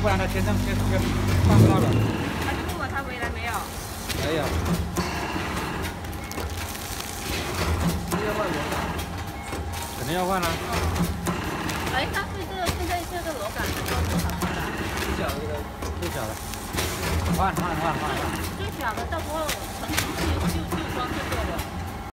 不然他天上先放不到了。 他就问我他回来没有？ 没有。 要换螺杆， 肯定要换啊。 哎，但是现在这个螺杆是多少钱的？ 最小的这个， 最小的。换。 最小的到时候成